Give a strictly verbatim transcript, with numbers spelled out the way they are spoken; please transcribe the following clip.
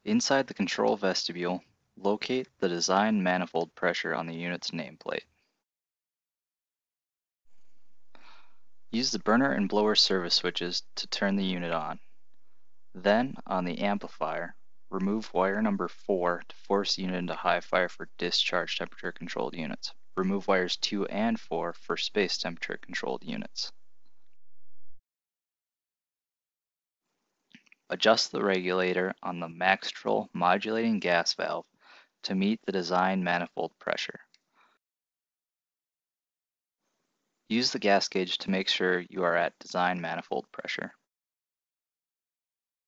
Inside the control vestibule, locate the design manifold pressure on the unit's nameplate. Use the burner and blower service switches to turn the unit on. Then, on the amplifier, remove wire number four to force the unit into high fire for discharge temperature controlled units. Remove wires two and four for space temperature controlled units. Adjust the regulator on the Maxtrol modulating gas valve to meet the design manifold pressure. Use the gas gauge to make sure you are at design manifold pressure.